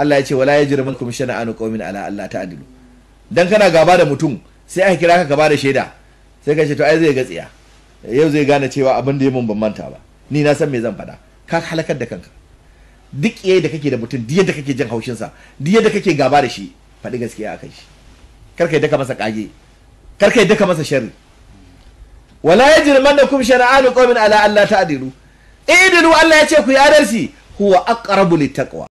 Allah ya ce wala yajrimankum shana'anu qaumin ala Allah ta'dilu. Dan kana gaba da mutum sai aka kira ka gaba da shaida sai ka ce to ai zai ga tsiya yau zai gane cewa abin da ya mun ban manta ba ni na san me zan faɗa. Ka halakar da kanka. Duk yayi da kake da mutum duk yadda kake jin haushin sa duk yadda kake gaba da shi faɗi gaskiya akan shi. Kar kai daka masa kage kar kai daka masa sharri. wala yajrimannakum shana'anu qaumin ala Allah ta'dilu. Idilu Allah ya ce ku yi adalci huwa aqrabu littaqwa.